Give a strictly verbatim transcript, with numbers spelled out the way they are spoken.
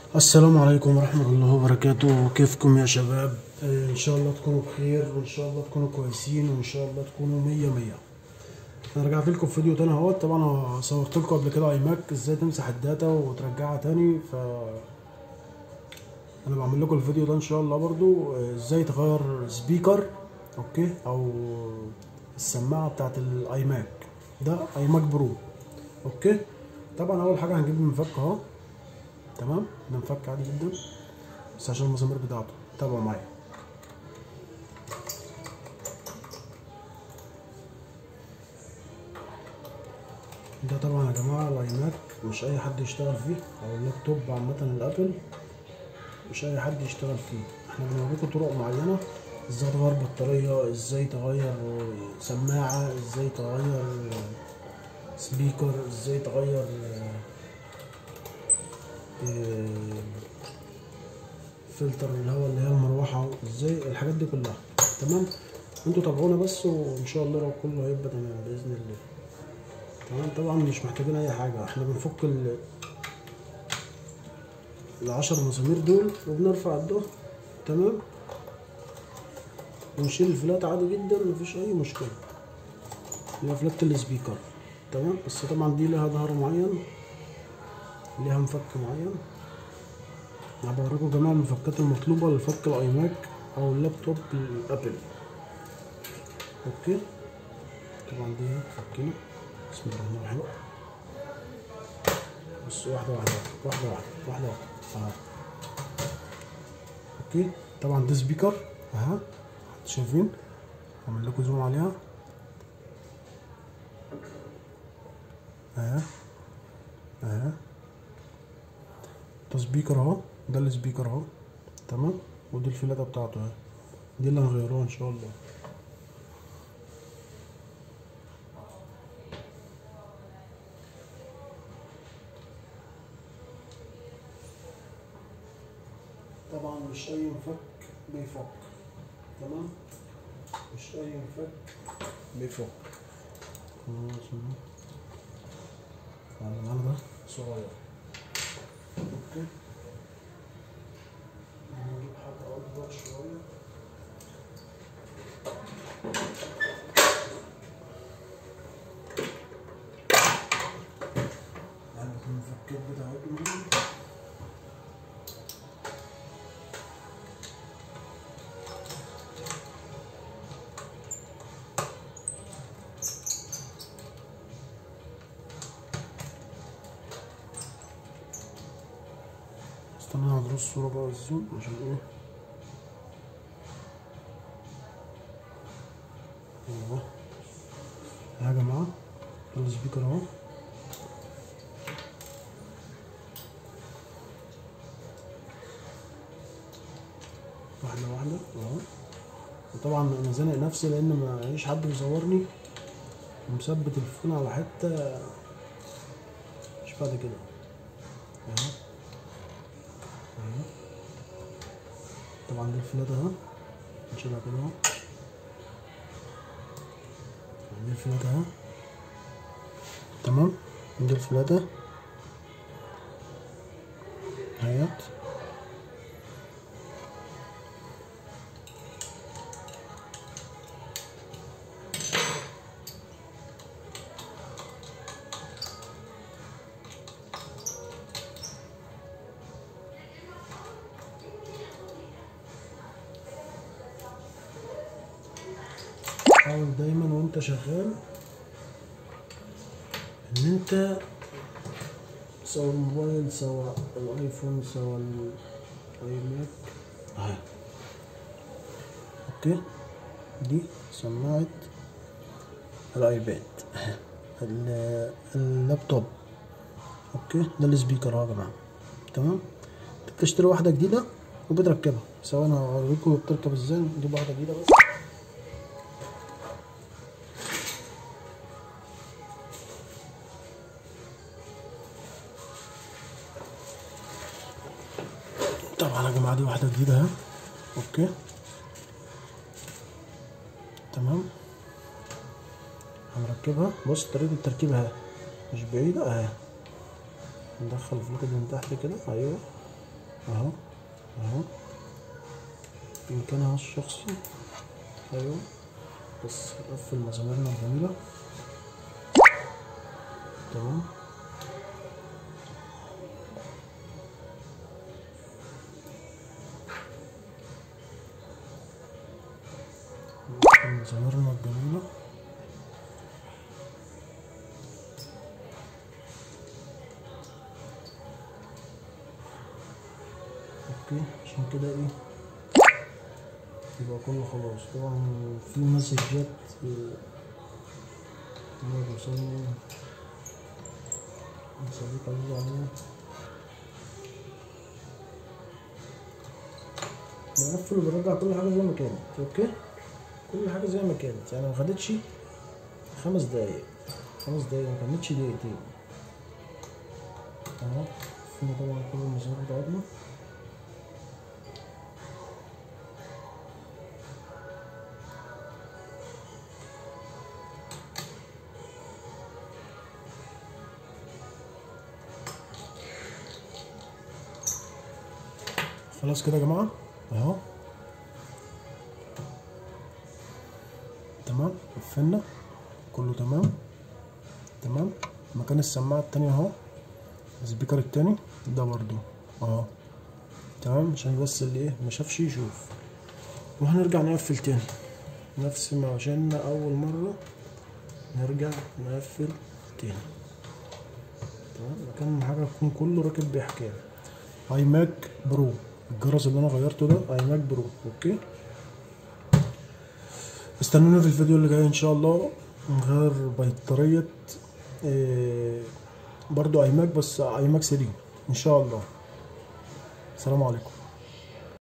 السلام عليكم ورحمة الله وبركاته. كيفكم يا شباب؟ آه، ان شاء الله تكونوا بخير، وان شاء الله تكونوا كويسين، وان شاء الله تكونوا مية مية. انا رجعت لكم في فيديو تاني اهوت. طبعا انا صورت لكم قبل كده ايماك ازاي تمسح الداتا وترجعها تاني، ف انا بعمل لكم الفيديو ده ان شاء الله برضو آه، ازاي تغير سبيكر، اوكي، او السماعة بتاعت الايماك ده، ايماك برو، اوكي. طبعا اول حاجة هنجيب المفك اهو، تمام. ده مفك عادي جدا بس عشان المسامير بتاعته، تابعوا معايا. ده طبعا يا جماعه الايماك مش اي حد يشتغل فيه، او اللابتوب عامه الابل مش اي حد يشتغل فيه. احنا بنوريكم طرق معينه، ازاي تغير بطاريه، ازاي تغير سماعه، ازاي تغير سبيكر، ازاي تغير فلتر الهواء اللي هي المروحه، ازاي الحاجات دي كلها، تمام. انتوا تابعونا بس، وان شاء الله لو كله هيبقى تمام باذن الله، تمام. طبعا مش محتاجين اي حاجه، احنا بنفك ال العشر مسامير دول وبنرفع الظهر، تمام، ونشيل الفلات عادي جدا، مفيش اي مشكله. اللي هي فلات السبيكر، تمام. بس طبعا دي لها ظهر معين، ليها مفك معين. انا بوريكم جميع المفكات المطلوبه لفك الايماك او اللابتوب الابل، اوكي. طبعا دي فكينا، بسم الله الرحمن الرحيم. بص، واحده واحده واحده واحده واحده واحده اهو، اوكي. طبعا دي سبيكر اها، شايفين؟ هعمل لكم زوم عليها اها اها. ده سبيكر اهو، ده السبيكر اهو، تمام. ودي الفلاته بتاعته اهي، دي اللي هنغيروها ان شاء الله. طبعا مش اي مفك بيفك، تمام، مش اي مفك بيفك. معانا ده صغير، اوكي. نجيب حاجة اكبر شوية، عندك المفكات بتاعتنا. استنى هدرس الصورة بقى الزوم عشان ايه. اهو يا جماعة، ده السبيكر اهو، واحدة واحدة اهو. وطبعا انا زانق نفسي لان ما عيش حد بيصورني ومثبت التليفون على حتة مش بعد كده اهو اهو. طبعا دي الفلاتة اهو، نشيلها كده اهو. دي الفلاتة اهو، تمام. دي الفلاتة اهيت. حاول دايما وانت شغال ان انت سواء الموبايل سواء الايفون سواء الايماك اهي، اوكي. دي سماعة الايباد اهي، اللابتوب، اوكي. ده السبيكر اهو يا جماعة، تمام. بتشتري واحدة جديدة وبتركبها، سواء انا هوريكم بتركب ازاي. نجيب واحدة جديدة بس. طبعا يا جماعة دي واحدة جديدة اهي، اوكي، تمام. هنركبها، بص طريقة التركيب اهي، مش بعيدة اهي. ندخل الفلوكة دي من تحت كده، ايوه اهو اهو في مكانها الشخصي. ايوه بس نقفل مساميرنا الجميلة. تمام. نقفل مساميرنا الجميلة. اوكي عشان كده ايه يبقى كله خلاص. طبعا في مسجات ما بوصلني صديق عزيز عليا بنقفل وبنرجع كل حاجة زي ما كانت. اوكي كل حاجة زي ما كانت يعني ما خدتش خمس دقايق خمس دقايق ما كانتش دقيقتين. اهو فينا طبعا كل المسافات بتاعتنا. خلاص كده يا جماعة اهو تمام. قفلنا كله تمام تمام. مكان السماعة التانية اهو السبيكر التاني ده برضو اهو تمام عشان بس اللي ايه مشافش يشوف. وهنرجع نقفل تاني نفس ما عشان اول مرة نرجع نقفل تاني. تمام. مكان حاجة تكون كله راكب بإحكام. اي ماك برو الجرس اللي انا غيرته ده اي ماك برو. اوكي استنوني في الفيديو اللي جاي ان شاء الله نغير بطارية إيه برضو اي ماك بس اي ماك ثري ان شاء الله. السلام عليكم.